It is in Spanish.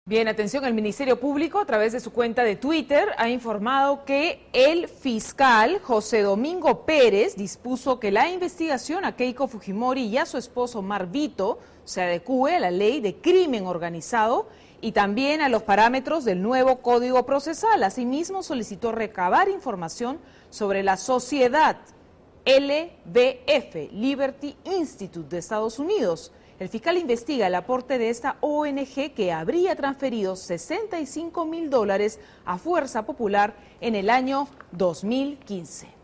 Bien, atención, el Ministerio Público, a través de su cuenta de Twitter, ha informado que el fiscal José Domingo Pérez dispuso que la investigación a Keiko Fujimori y a su esposo Marvito se adecúe a la ley de crimen organizado y también a los parámetros del nuevo Código Procesal. Asimismo, solicitó recabar información sobre la sociedad LBF, Liberty Institute de Estados Unidos. El fiscal investiga el aporte de esta ONG que habría transferido $65.000 a Fuerza Popular en el año 2015.